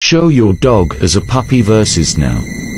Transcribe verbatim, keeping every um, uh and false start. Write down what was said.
Show your dog as a puppy versus now.